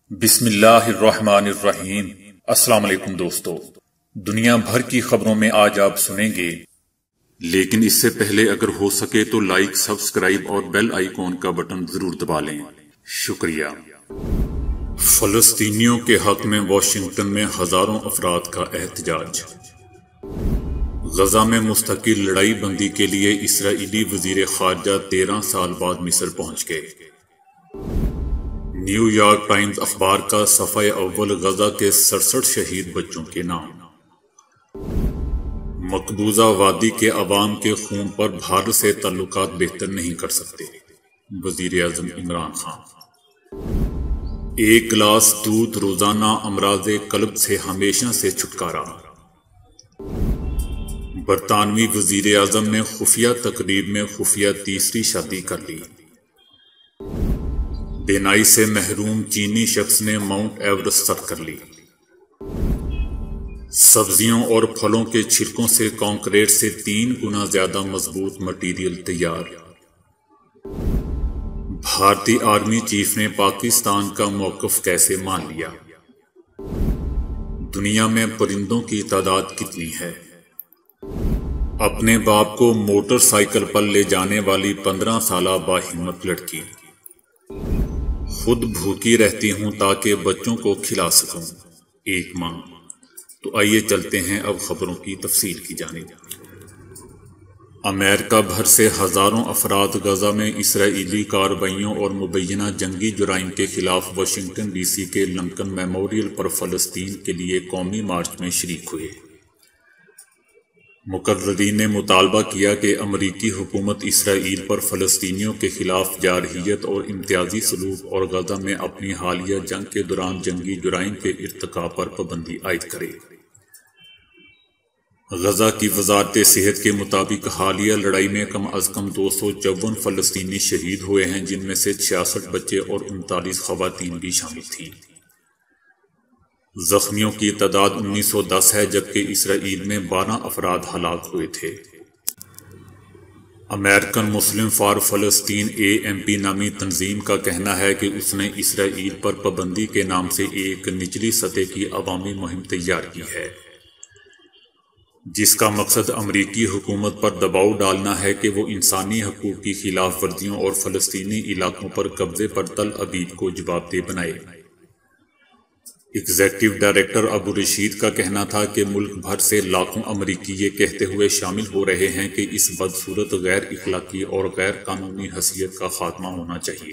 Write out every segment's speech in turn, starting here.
بسم اللہ الرحمن الرحیم۔ السلام علیکم دوستو، دنیا بھر کی خبروں میں آج آپ سنیں گے، لیکن اس سے پہلے اگر ہو سکے تو لائک، سبسکرائب اور بیل آئیکن کا بٹن ضرور دبا لیں۔ شکریہ۔ فلسطینیوں کے حق میں واشنگٹن میں ہزاروں افراد کا احتجاج۔ غزہ میں مستقل لڑائی بندی کے لیے اسرائیلی وزیر خارجہ 13 سال بعد مصر پہنچ گئے۔ نیو یارک ٹائمز اخبار کا صفحہ اول غزہ کے 67 شہید بچوں کے نام۔ مقبوضہ وادی کے عوام کے خون پر بھارت سے تعلقات بہتر نہیں کر سکتے، وزیر اعظم عمران خان۔ ایک گلاس دودھ روزانہ امراض قلب سے ہمیشہ سے چھٹکارا۔ برطانوی وزیر اعظم نے خفیہ تقریب میں خفیہ تیسری شادی کر لی۔ بینائی سے محروم چینی شخص نے ماؤنٹ ایورسٹ سر کر لی۔ سبزیوں اور پھلوں کے چھلکوں سے کنکریٹ سے 3 گنا زیادہ مضبوط مٹیریل تیار۔ بھارتی آرمی چیف نے پاکستان کا موقف کیسے مان لیا؟ دنیا میں پرندوں کی تعداد کتنی ہے؟ اپنے باپ کو موٹر سائیکل پر لے جانے والی 15 سالہ باہمت لڑکی۔ خود بھوکی رہتی ہوں تاکہ بچوں کو کھلا سکوں، ایک ماں۔ تو آئیے چلتے ہیں اب خبروں کی تفصیل کی جانب۔ امریکہ بھر سے ہزاروں افراد غزہ میں اسرائیلی کارروائیوں اور مبینہ جنگی جرائم کے خلاف واشنگٹن ڈی سی کے لنکن میموریل پر فلسطین کے لیے قومی مارچ میں شریک ہوئے۔ مقررین نے مطالبہ کیا کہ امریکی حکومت اسرائیل پر فلسطینیوں کے خلاف جارحیت اور امتیازی سلوک اور غزہ میں اپنی حالیہ جنگ کے دوران جنگی جرائم کے ارتکاب پر پابندی عائد کرے۔ غزہ کی وزارت صحت کے مطابق حالیہ لڑائی میں کم از کم 254 فلسطینی شہید ہوئے ہیں، جن میں سے 66 بچے اور 39 خواتین بھی شامل تھیں۔ زخمیوں کی تعداد 1910 ہے، جبکہ اسرائیل میں 12 افراد ہلاک ہوئے تھے۔ امریکن مسلم فار فلسطین AMP نامی تنظیم کا کہنا ہے کہ اس نے اسرائیل پر پابندی کے نام سے ایک نچلی سطح کی عوامی مہم تیار کی ہے، جس کا مقصد امریکی حکومت پر دباؤ ڈالنا ہے کہ وہ انسانی حقوق کی خلاف ورزیوں اور فلسطینی علاقوں پر قبضے پر تل ابیب کو جواب دہ بنائے۔ ایگزیکٹو ڈائریکٹر ابو رشید کا کہنا تھا کہ ملک بھر سے لاکھوں امریکی یہ کہتے ہوئے شامل ہو رہے ہیں کہ اس بدصورت غیر اخلاقی اور غیر قانونی حیثیت کا خاتمہ ہونا چاہیے۔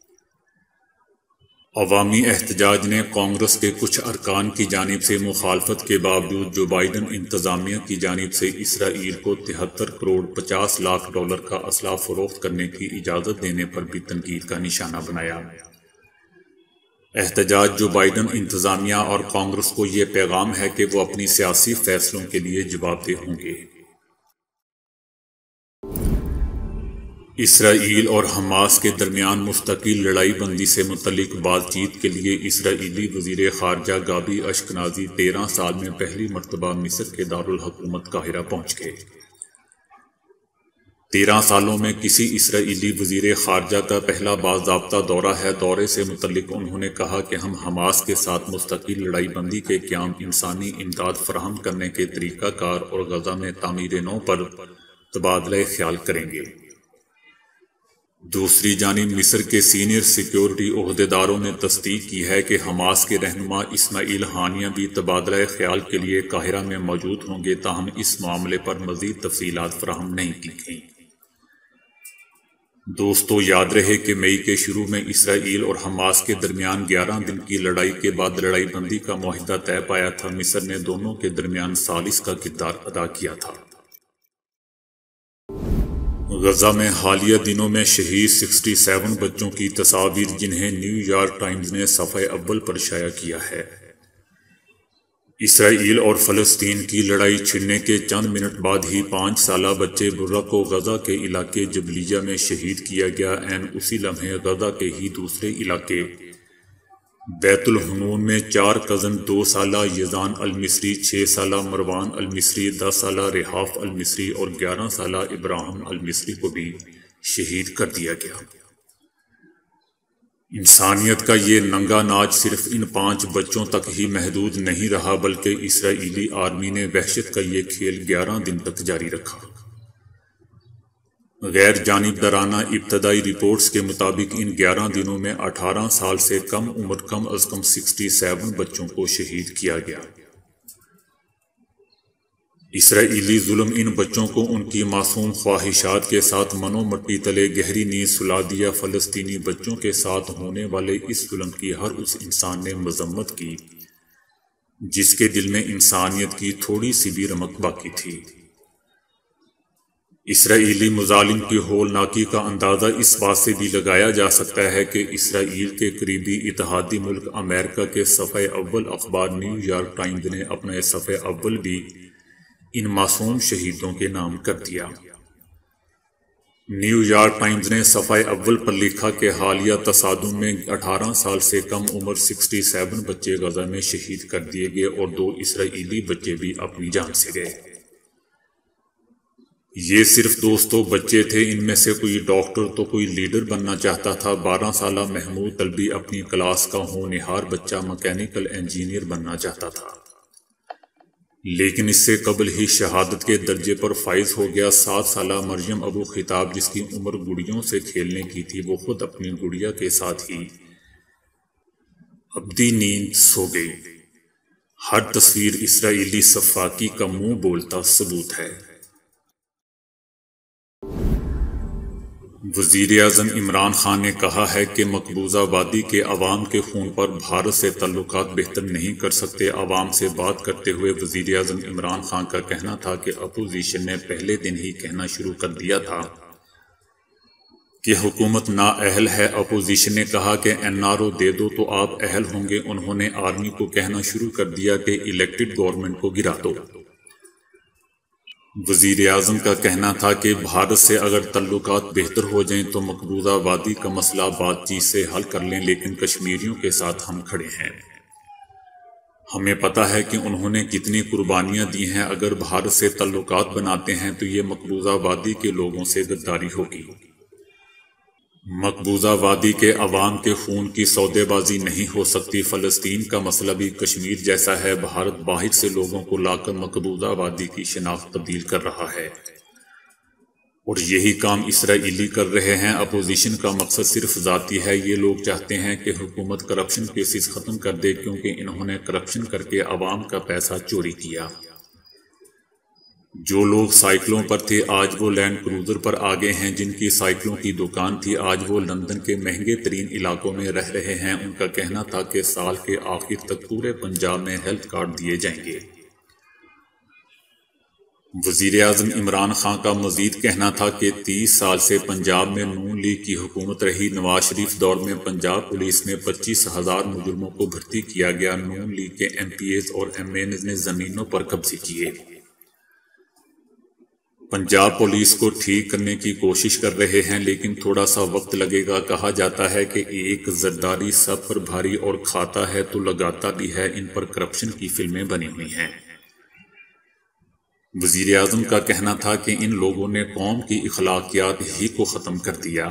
عوامی احتجاج نے کانگریس کے کچھ ارکان کی جانب سے مخالفت کے باوجود جو بائیڈن انتظامیہ کی جانب سے اسرائیل کو 73 کروڑ 50 لاکھ ڈالر کا اسلحہ فروخت کرنے کی اجازت دینے پر بھی تنقید کا نشانہ بنایا۔ احتجاج جو بائیڈن انتظامیہ اور کانگریس کو یہ پیغام ہے کہ وہ اپنی سیاسی فیصلوں کے لیے جواب دہ ہوں گے۔ اسرائیل اور حماس کے درمیان مستقل لڑائی بندی سے متعلق بات چیت کے لیے اسرائیلی وزیر خارجہ گابی اشکنازی 13 سال میں پہلی مرتبہ مصر کے دارالحکومت قاہرہ پہنچ گئے۔ 13 سالوں میں کسی اسرائیلی وزیر خارجہ کا پہلا باضابطہ دورہ ہے۔ دورے سے متعلق انہوں نے کہا کہ ہم حماس کے ساتھ مستقل لڑائی بندی کے قیام، انسانی امداد فراہم کرنے کے طریقہ کار اور غزہ میں تعمیر نو پر تبادلہ خیال کریں گے۔ دوسری جانب مصر کے سینئر سیکیورٹی عہدیداروں نے تصدیق کی ہے کہ حماس کے رہنما اسماعیل ہانیہ بھی تبادلہ خیال کے لیے قاہرہ میں موجود ہوں گے، تاہم اس معاملے پر مزید تفصیلات فراہم نہیں کی گئیں۔ دوستو، یاد رہے کہ مئی کے شروع میں اسرائیل اور حماس کے درمیان 11 دن کی لڑائی کے بعد لڑائی بندی کا معاہدہ طے پایا تھا۔ مصر نے دونوں کے درمیان ثالث کا کردار ادا کیا تھا۔ غزہ میں حالیہ دنوں میں شہید 67 بچوں کی تصاویر، جنہیں نیو یارک ٹائمز نے صفحہ اول پر شائع کیا ہے۔ اسرائیل اور فلسطین کی لڑائی چھڑنے کے چند منٹ بعد ہی 5 سالہ بچے برہ کو غزہ کے علاقے جبلیہ میں شہید کیا گیا۔ عین اسی لمحے غزہ کے ہی دوسرے علاقے بیت الحنون میں 4 کزن 2 سالہ یزان المصری، 6 سالہ مروان المصری، 10 سالہ رحاف المصری اور 11 سالہ ابراہیم المصری کو بھی شہید کر دیا گیا۔ انسانیت کا یہ ننگا ناچ صرف ان 5 بچوں تک ہی محدود نہیں رہا، بلکہ اسرائیلی آرمی نے وحشت کا یہ کھیل 11 دن تک جاری رکھا۔ غیر جانبدارانہ ابتدائی رپورٹس کے مطابق ان 11 دنوں میں 18 سال سے کم عمر کم از کم 67 بچوں کو شہید کیا گیا۔ اسرائیلی ظلم ان بچوں کو ان کی معصوم خواہشات کے ساتھ منو مٹی تلے گہری نیند سلا دیا۔ فلسطینی بچوں کے ساتھ ہونے والے اس ظلم کی ہر اس انسان نے مذمت کی جس کے دل میں انسانیت کی تھوڑی سی بھی رمق باقی تھی۔ اسرائیلی مظالم کی ہولناکی کا اندازہ اس بات سے بھی لگایا جا سکتا ہے کہ اسرائیل کے قریبی اتحادی ملک امریکہ کے صفحہ اول اخبار نیو یارک ٹائمز نے اپنے صفحہ اول بھی ان معصوم شہیدوں کے نام کر دیا۔ نیو یارک ٹائمز نے صفحہ اول پر لکھا کہ حالیہ تصادم میں 18 سال سے کم عمر 67 بچے غزہ میں شہید کر دیے گئے اور 2 اسرائیلی بچے بھی اپنی جان سے گئے۔ یہ صرف دوستوں بچے تھے، ان میں سے کوئی ڈاکٹر تو کوئی لیڈر بننا چاہتا تھا۔ 12 سالہ محمود طلبی اپنی کلاس کا ہونہار بچہ مکینیکل انجینئر بننا چاہتا تھا، لیکن اس سے قبل ہی شہادت کے درجے پر فائز ہو گیا۔ 7 سالہ مریم ابو خطاب جس کی عمر گڑیوں سے کھیلنے کی تھی، وہ خود اپنی گڑیا کے ساتھ ہی ابدی نیند سو گئی۔ ہر تصویر اسرائیلی سفاکی کا منہ بولتا ثبوت ہے۔ وزیراعظم عمران خان نے کہا ہے کہ مقبوضہ وادی کے عوام کے خون پر بھارت سے تعلقات بہتر نہیں کر سکتے۔ عوام سے بات کرتے ہوئے وزیراعظم عمران خان کا کہنا تھا کہ اپوزیشن نے پہلے دن ہی کہنا شروع کر دیا تھا کہ حکومت نااہل ہے۔ اپوزیشن نے کہا کہ NRO دے دو تو آپ اہل ہوں گے۔ انہوں نے آرمی کو کہنا شروع کر دیا کہ الیکٹڈ گورنمنٹ کو گرا دو۔ وزیر اعظم کا کہنا تھا کہ بھارت سے اگر تعلقات بہتر ہو جائیں تو مقبوضہ وادی کا مسئلہ بات چیت سے حل کر لیں، لیکن کشمیریوں کے ساتھ ہم کھڑے ہیں۔ ہمیں پتہ ہے کہ انہوں نے کتنی قربانیاں دی ہیں۔ اگر بھارت سے تعلقات بناتے ہیں تو یہ مقبوضہ وادی کے لوگوں سے غداری ہوگی۔ مقبوضہ وادی کے عوام کے خون کی سودے بازی نہیں ہو سکتی۔ فلسطین کا مسئلہ بھی کشمیر جیسا ہے۔ بھارت باہر سے لوگوں کو لا کر مقبوضہ وادی کی شناخت تبدیل کر رہا ہے اور یہی کام اسرائیلی کر رہے ہیں۔ اپوزیشن کا مقصد صرف ذاتی ہے۔ یہ لوگ چاہتے ہیں کہ حکومت کرپشن کیسز ختم کر دے کیونکہ انہوں نے کرپشن کر کے عوام کا پیسہ چوری کیا۔ جو لوگ سائیکلوں پر تھے آج وہ لینڈ کروزر پر آ گئے ہیں۔ جن کی سائیکلوں کی دکان تھی آج وہ لندن کے مہنگے ترین علاقوں میں رہ رہے ہیں۔ ان کا کہنا تھا کہ سال کے آخر تک پورے پنجاب میں ہیلتھ کارڈ دیے جائیں گے۔ وزیر اعظم عمران خان کا مزید کہنا تھا کہ 30 سال سے پنجاب میں نون لیگ کی حکومت رہی۔ نواز شریف دور میں پنجاب پولیس میں 25,000 مجرموں کو بھرتی کیا گیا۔ نون لیگ کے MPs اور MNs نے زمینوں پر قبضے کیے۔ پنجاب پولیس کو ٹھیک کرنے کی کوشش کر رہے ہیں لیکن تھوڑا سا وقت لگے گا۔ کہا جاتا ہے کہ ایک زرداری سب پر بھاری اور کھاتا ہے تو لگاتا بھی ہے۔ ان پر کرپشن کی فلمیں بنی ہوئی ہیں۔ وزیر اعظم کا کہنا تھا کہ ان لوگوں نے قوم کی اخلاقیات ہی کو ختم کر دیا۔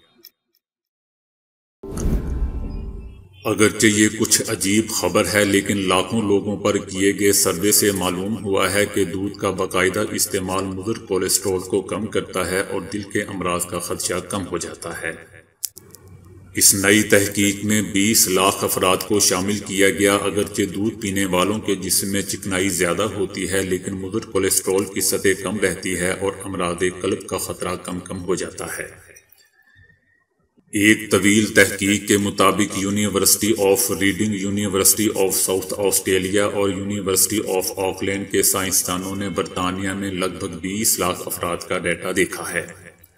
اگرچہ یہ کچھ عجیب خبر ہے لیکن لاکھوں لوگوں پر کیے گئے سروے سے معلوم ہوا ہے کہ دودھ کا باقاعدہ استعمال مضر کولیسٹرول کو کم کرتا ہے اور دل کے امراض کا خدشہ کم ہو جاتا ہے۔ اس نئی تحقیق میں 20 لاکھ افراد کو شامل کیا گیا۔ اگرچہ دودھ پینے والوں کے جسم میں چکنائی زیادہ ہوتی ہے لیکن مضر کولیسٹرول کی سطح کم رہتی ہے اور امراض قلب کا خطرہ کم ہو جاتا ہے۔ ایک طویل تحقیق کے مطابق university of Reading, university of South Australia اور یونیورسٹی آف آکلینڈ کے سائنسدانوں نے برطانیہ میں لگ بھگ 20 لاکھ افراد کا ڈیٹا دیکھا ہے۔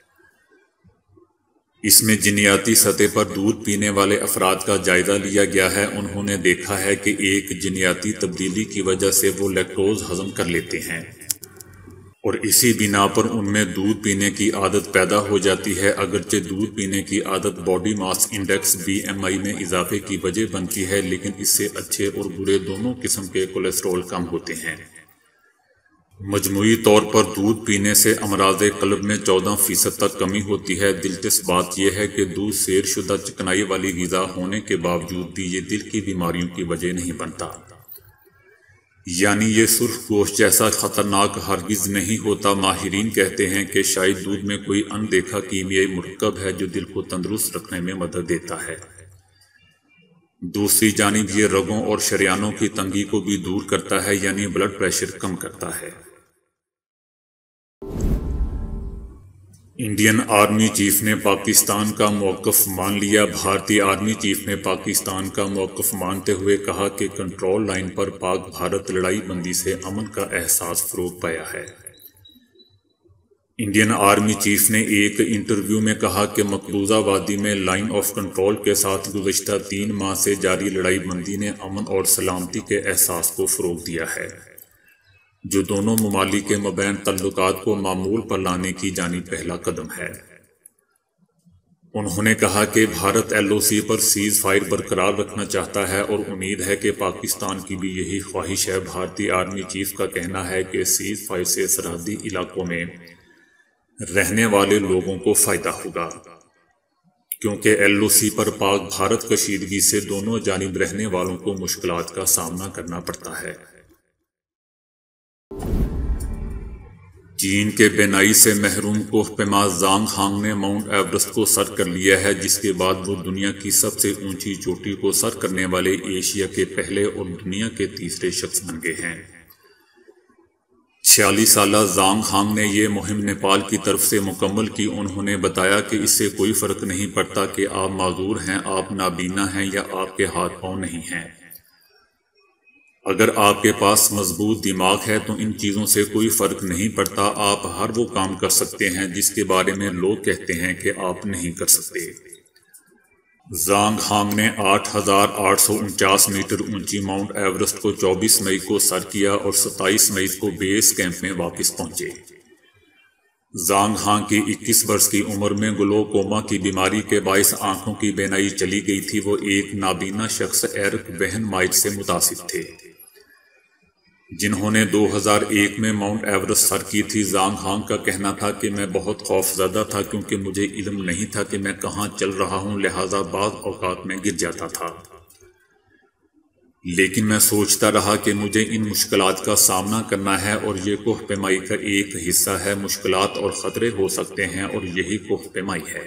اس میں جینیاتی سطح پر دودھ پینے والے افراد کا جائزہ لیا گیا ہے۔ انہوں نے دیکھا ہے کہ ایک جینیاتی تبدیلی کی وجہ سے وہ لیکٹوز ہضم کر لیتے ہیں اور اسی بنا پر ان میں دودھ پینے کی عادت پیدا ہو جاتی ہے۔ اگرچہ دودھ پینے کی عادت باڈی ماس انڈیکس BMI میں اضافے کی وجہ بنتی ہے لیکن اس سے اچھے اور برے دونوں قسم کے کولیسٹرول کم ہوتے ہیں۔ مجموعی طور پر دودھ پینے سے امراض قلب میں 14% تک کمی ہوتی ہے۔ دلچسپ بات یہ ہے کہ دودھ سیر شدہ چکنائی والی غذا ہونے کے باوجود بھی یہ دل کی بیماریوں کی وجہ نہیں بنتا، یعنی یہ سرخ گوشت جیسا خطرناک ہرگز نہیں ہوتا۔ ماہرین کہتے ہیں کہ شاید دودھ میں کوئی اندیکھا کیمیائی مرکب ہے جو دل کو تندرست رکھنے میں مدد دیتا ہے۔ دوسری جانب یہ رگوں اور شریانوں کی تنگی کو بھی دور کرتا ہے، یعنی بلڈ پریشر کم کرتا ہے۔ انڈین آرمی چیف نے پاکستان کا موقف مان لیا۔ بھارتی آرمی چیف نے پاکستان کا موقف مانتے ہوئے کہا کہ کنٹرول لائن پر پاک بھارت لڑائی بندی سے امن کا احساس فروغ پایا ہے۔ انڈین آرمی چیف نے ایک انٹرویو میں کہا کہ مقبوضہ وادی میں لائن آف کنٹرول کے ساتھ گزشتہ 3 ماہ سے جاری لڑائی بندی نے امن اور سلامتی کے احساس کو فروغ دیا ہے، جو دونوں ممالک کے مابین تعلقات کو معمول پر لانے کی جانب پہلا قدم ہے۔ انہوں نے کہا کہ بھارت LOC پر سیز فائر برقرار رکھنا چاہتا ہے اور امید ہے کہ پاکستان کی بھی یہی خواہش ہے۔ بھارتی آرمی چیف کا کہنا ہے کہ سیز فائر سے سرحدی علاقوں میں رہنے والے لوگوں کو فائدہ ہوگا، کیونکہ LOC پر پاک بھارت کشیدگی سے دونوں جانب رہنے والوں کو مشکلات کا سامنا کرنا پڑتا ہے۔ چین کے بینائی سے محروم کوہ پیما زانگ ہانگ نے ماؤنٹ ایورسٹ کو سر کر لیا ہے، جس کے بعد وہ دنیا کی سب سے اونچی چوٹی کو سر کرنے والے ایشیا کے پہلے اور دنیا کے تیسرے شخص بن گئے ہیں۔ 46 سالہ زانگ ہانگ نے یہ مہم نیپال کی طرف سے مکمل کی۔ انہوں نے بتایا کہ اس سے کوئی فرق نہیں پڑتا کہ آپ معذور ہیں، آپ نابینا ہیں یا آپ کے ہاتھ پاؤں نہیں ہیں۔ اگر آپ کے پاس مضبوط دماغ ہے تو ان چیزوں سے کوئی فرق نہیں پڑتا، آپ ہر وہ کام کر سکتے ہیں جس کے بارے میں لوگ کہتے ہیں کہ آپ نہیں کر سکتے۔ زانگ ہانگ نے 8,849 میٹر اونچی ماؤنٹ ایورسٹ کو 24 مئی کو سر کیا اور 27 مئی کو بیس کیمپ میں واپس پہنچے۔ زانگ ہانگ کی 21 برس کی عمر میں گلوکوما کی بیماری کے باعث آنکھوں کی بینائی چلی گئی تھی۔ وہ ایک نابینا شخص ایرک وہن مائٹ سے متاثر تھے، جنہوں نے 2001 میں ماؤنٹ ایورسٹ سر کی تھی۔ زانگ ہانگ کا کہنا تھا کہ میں بہت خوف زدہ تھا کیونکہ مجھے علم نہیں تھا کہ میں کہاں چل رہا ہوں، لہٰذا بعض اوقات میں گر جاتا تھا، لیکن میں سوچتا رہا کہ مجھے ان مشکلات کا سامنا کرنا ہے اور یہ کوہ پیمائی کا ایک حصہ ہے۔ مشکلات اور خطرے ہو سکتے ہیں اور یہی کوہ پیمائی ہے۔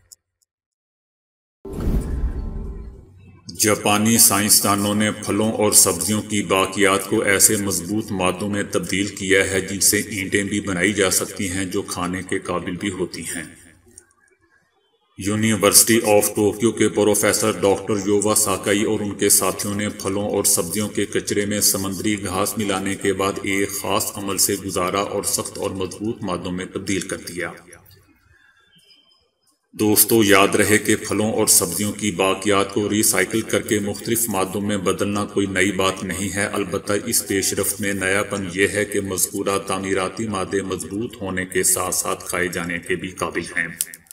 جاپانی سائنسدانوں نے پھلوں اور سبزیوں کی باقیات کو ایسے مضبوط مادوں میں تبدیل کیا ہے جن سے اینٹیں بھی بنائی جا سکتی ہیں جو کھانے کے قابل بھی ہوتی ہیں۔ یونیورسٹی آف ٹوکیو کے پروفیسر ڈاکٹر یووا ساکائی اور ان کے ساتھیوں نے پھلوں اور سبزیوں کے کچرے میں سمندری گھاس ملانے کے بعد ایک خاص عمل سے گزارا اور سخت اور مضبوط مادوں میں تبدیل کر دیا۔ دوستو، یاد رہے کہ پھلوں اور سبزیوں کی باقیات کو ری سائیکل کر کے مختلف مادوں میں بدلنا کوئی نئی بات نہیں ہے، البتہ اس پیش رفت میں نیا پن یہ ہے کہ مذکورہ تعمیراتی مادے مضبوط ہونے کے ساتھ ساتھ کھائے جانے کے بھی قابل ہیں۔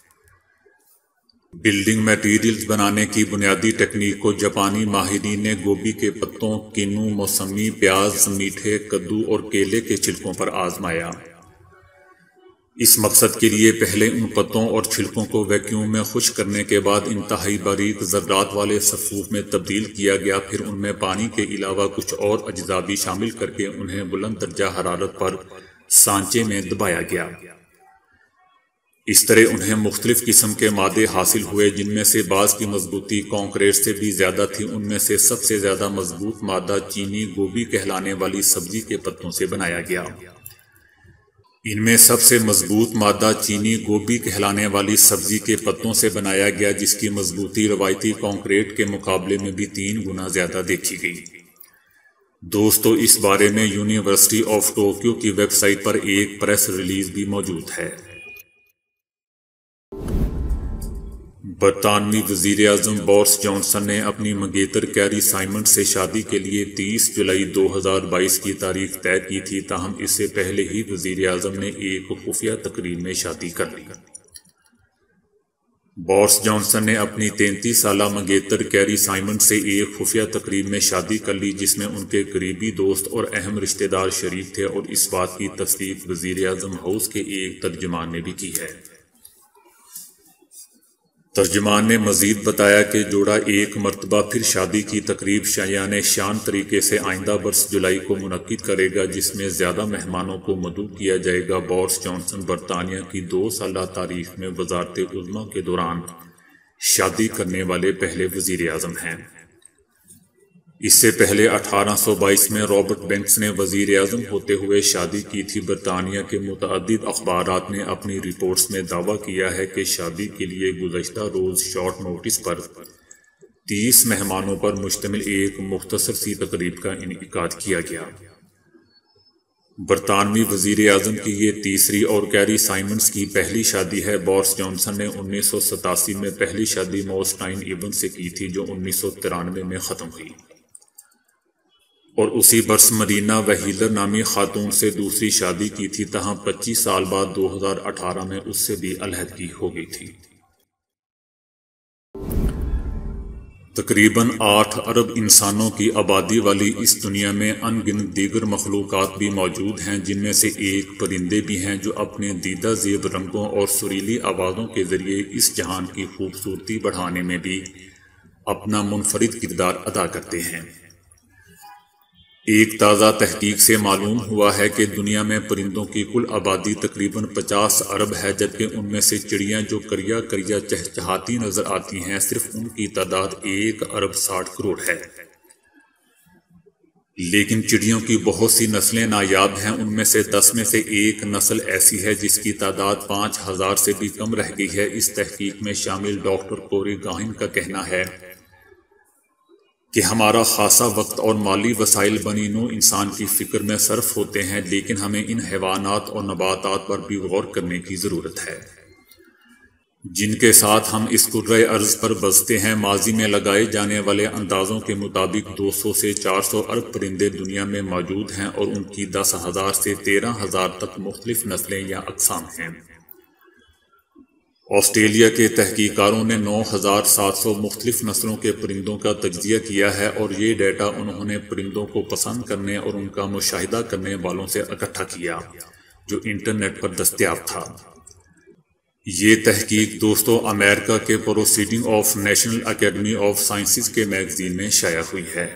بلڈنگ میٹیریلز بنانے کی بنیادی تکنیک کو جاپانی ماہرین نے گوبھی کے پتوں، کینو، موسمی، پیاز، میٹھے، کدو اور کیلے کے چھلکوں پر آزمایا۔ اس مقصد کے لیے پہلے ان پتوں اور چھلکوں کو ویکیوم میں خشک کرنے کے بعد انتہائی باریک ذرات والے صفوف میں تبدیل کیا گیا، پھر ان میں پانی کے علاوہ کچھ اور اجزاء بھی شامل کر کے انہیں بلند درجہ حرارت پر سانچے میں دبایا گیا۔ اس طرح انہیں مختلف قسم کے مادے حاصل ہوئے، جن میں سے بعض کی مضبوطی کانکریٹ سے بھی زیادہ تھی۔ ان میں سے سب سے زیادہ مضبوط مادہ چینی گوبھی کہلانے والی سبزی کے پتوں سے بنایا گیا۔ ان میں سب سے مضبوط مادہ چینی گوبھی کہلانے والی سبزی کے پتوں سے بنایا گیا، جس کی مضبوطی روایتی کانکریٹ کے مقابلے میں بھی 3 گنا زیادہ دیکھی گئی۔ دوستو، اس بارے میں یونیورسٹی آف ٹوکیو کی ویب سائٹ پر ایک پریس ریلیز بھی موجود ہے۔ برطانوی وزیر اعظم بورس جانسن نے اپنی منگیتر کیری سائمنڈ سے شادی کے لیے 30 جولائی 2022 کی تاریخ طے کی تھی، تاہم اس سے پہلے ہی وزیر اعظم نے ایک خفیہ تقریب میں شادی کر لی۔ بورس جانسن نے اپنی 33 سالہ منگیتر کیری سائمن سے ایک خفیہ تقریب میں شادی کر لی جس میں ان کے قریبی دوست اور اہم رشتہ دار شریک تھے، اور اس بات کی تصدیق وزیر اعظم ہاؤس کے ایک ترجمان نے بھی کی ہے۔ ترجمان نے مزید بتایا کہ جوڑا ایک مرتبہ پھر شادی کی تقریب شایان شان طریقے سے آئندہ برس جولائی کو منعقد کرے گا، جس میں زیادہ مہمانوں کو مدعو کیا جائے گا۔ بورس جانسن برطانیہ کی 2 سالہ تاریخ میں وزارت عظمیٰ کے دوران شادی کرنے والے پہلے وزیر اعظم ہیں۔ اس سے پہلے 1822 میں رابرٹ بینکس نے وزیر اعظم ہوتے ہوئے شادی کی تھی۔ برطانیہ کے متعدد اخبارات نے اپنی رپورٹس میں دعویٰ کیا ہے کہ شادی کے لیے گزشتہ روز شارٹ نوٹس پر 30 مہمانوں پر مشتمل ایک مختصر سی تقریب کا انعقاد کیا گیا۔ برطانوی وزیر اعظم کی یہ تیسری اور کیری سائمنز کی پہلی شادی ہے۔ بورس جانسن نے 1987 میں پہلی شادی موسٹائن ایون سے کی تھی جو 1993 میں ختم ہوئی، اور اسی برس مرینا وہیلر نامی خاتون سے دوسری شادی کی تھی، تاہم 25 سال بعد 2018 میں اس سے بھی علیحدگی ہو گئی تھی۔ تقریباً 8 ارب انسانوں کی آبادی والی اس دنیا میں ان گنت دیگر مخلوقات بھی موجود ہیں، جن میں سے ایک پرندے بھی ہیں جو اپنے دیدہ زیب رنگوں اور سریلی آوازوں کے ذریعے اس جہان کی خوبصورتی بڑھانے میں بھی اپنا منفرد کردار ادا کرتے ہیں۔ ایک تازہ تحقیق سے معلوم ہوا ہے کہ دنیا میں پرندوں کی کل آبادی تقریباً 50 ارب ہے، جبکہ ان میں سے چڑیاں جو کریا کریا چہچہاتی نظر آتی ہیں، صرف ان کی تعداد 1 ارب 60 کروڑ ہے۔ لیکن چڑیوں کی بہت سی نسلیں نایاب ہیں، ان میں سے 10 میں سے ایک نسل ایسی ہے جس کی تعداد 5000 سے بھی کم رہ گئی ہے۔ اس تحقیق میں شامل ڈاکٹر کوری گاہن کا کہنا ہے کہ ہمارا خاصا وقت اور مالی وسائل بنی نوع انسان کی فکر میں صرف ہوتے ہیں، لیکن ہمیں ان حیوانات اور نباتات پر بھی غور کرنے کی ضرورت ہے جن کے ساتھ ہم اس کرۂ ارض پر بستے ہیں۔ ماضی میں لگائے جانے والے اندازوں کے مطابق 200 سے 400 ارب پرندے دنیا میں موجود ہیں، اور ان کی 10,000 سے 13,000 تک مختلف نسلیں یا اقسام ہیں۔ آسٹریلیا کے تحقیقکاروں نے 9,700 مختلف نسلوں کے پرندوں کا تجزیہ کیا ہے، اور یہ ڈیٹا انہوں نے پرندوں کو پسند کرنے اور ان کا مشاہدہ کرنے والوں سے اکٹھا کیا جو انٹرنیٹ پر دستیاب تھا۔ یہ تحقیق دوستو امریکہ کے proceeding of National Academy of Sciences کے میگزین میں شائع ہوئی ہے۔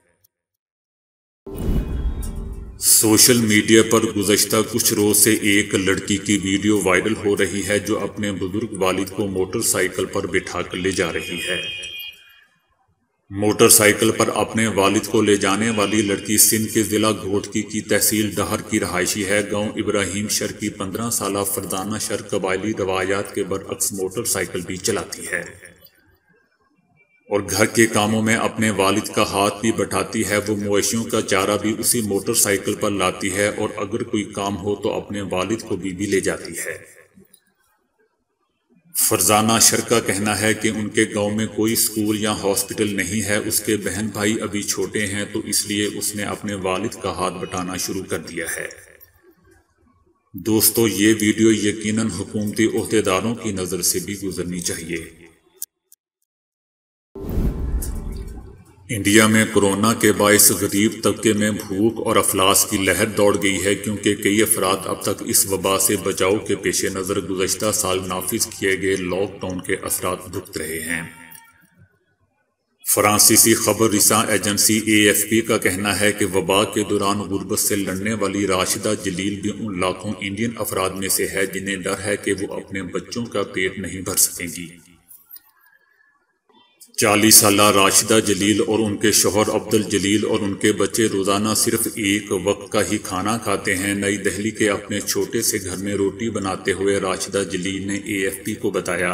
سوشل میڈیا پر گزشتہ کچھ روز سے ایک لڑکی کی ویڈیو وائرل ہو رہی ہے جو اپنے بزرگ والد کو موٹر سائیکل پر بٹھا کر لے جا رہی ہے۔ موٹر سائیکل پر اپنے والد کو لے جانے والی لڑکی سندھ کے ضلع گھوٹکی کی تحصیل ڈہر کی رہائشی ہے۔ گاؤں ابراہیم شر کی 15 سالہ فرزانہ شر قبائلی روایات کے برعکس موٹر سائیکل بھی چلاتی ہے اور گھر کے کاموں میں اپنے والد کا ہاتھ بھی بٹاتی ہے۔ وہ مویشیوں کا چارہ بھی اسی موٹر سائیکل پر لاتی ہے، اور اگر کوئی کام ہو تو اپنے والد کو بھی لے جاتی ہے۔ فرزانہ شر کا کہنا ہے کہ ان کے گاؤں میں کوئی اسکول یا ہاسپٹل نہیں ہے، اس کے بہن بھائی ابھی چھوٹے ہیں، تو اس لیے اس نے اپنے والد کا ہاتھ بٹانا شروع کر دیا ہے۔ دوستو یہ ویڈیو یقیناً حکومتی عہدیداروں کی نظر سے بھی گزرنی چاہیے۔ انڈیا میں کورونا کے باعث غریب طبقے میں بھوک اور افلاس کی لہر دوڑ گئی ہے، کیونکہ کئی افراد اب تک اس وبا سے بچاؤ کے پیش نظر گزشتہ سال نافذ کیے گئے لاک ڈاؤن کے اثرات بھگت رہے ہیں۔ فرانسیسی خبر رساں ایجنسی AFP کا کہنا ہے کہ وبا کے دوران غربت سے لڑنے والی راشدہ جلیل بھی ان لاکھوں انڈین افراد میں سے ہے جنہیں ڈر ہے کہ وہ اپنے بچوں کا پیٹ نہیں بھر سکیں گی۔ 40 سالہ راشدہ جلیل اور ان کے شوہر عبدل جلیل اور ان کے بچے روزانہ صرف ایک وقت کا ہی کھانا کھاتے ہیں۔ نئی دہلی کے اپنے چھوٹے سے گھر میں روٹی بناتے ہوئے راشدہ جلیل نے AFP کو بتایا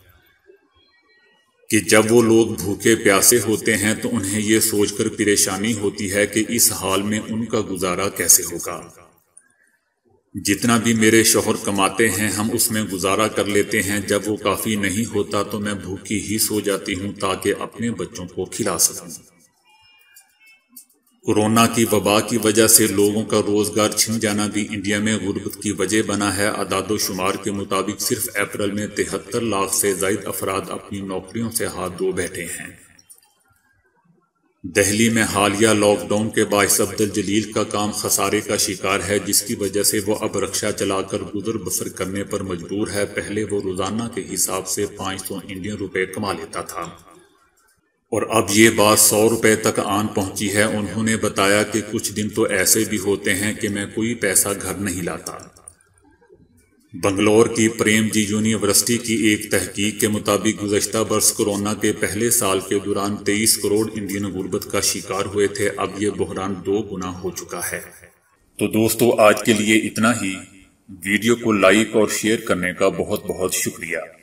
کہ جب وہ لوگ بھوکے پیاسے ہوتے ہیں تو انہیں یہ سوچ کر پریشانی ہوتی ہے کہ اس حال میں ان کا گزارا کیسے ہوگا۔ جتنا بھی میرے شوہر کماتے ہیں ہم اس میں گزارا کر لیتے ہیں، جب وہ کافی نہیں ہوتا تو میں بھوکی ہی سو جاتی ہوں تاکہ اپنے بچوں کو کھلا سکوں۔ کورونا کی وبا کی وجہ سے لوگوں کا روزگار چھن جانا بھی انڈیا میں غربت کی وجہ بنا ہے۔ اعداد و شمار کے مطابق صرف اپریل میں 73 لاکھ سے زائد افراد اپنی نوکریوں سے ہاتھ دھو بیٹھے ہیں۔ دہلی میں حالیہ لاک ڈاؤن کے باعث عبدل جلیل کا کام خسارے کا شکار ہے، جس کی وجہ سے وہ اب رکشہ چلا کر گزر بسر کرنے پر مجبور ہے۔ پہلے وہ روزانہ کے حساب سے 500 انڈین روپے کما لیتا تھا اور اب یہ بات 100 روپے تک آن پہنچی ہے۔ انہوں نے بتایا کہ کچھ دن تو ایسے بھی ہوتے ہیں کہ میں کوئی پیسہ گھر نہیں لاتا۔ بنگلور کی پریم جی یونیورسٹی کی ایک تحقیق کے مطابق گزشتہ برس کورونا کے پہلے سال کے دوران 23 کروڑ انڈین غربت کا شکار ہوئے تھے۔ اب یہ بحران 2 گنا ہو چکا ہے۔ تو دوستو، آج کے لیے اتنا ہی۔ ویڈیو کو لائک اور شیئر کرنے کا بہت بہت شکریہ۔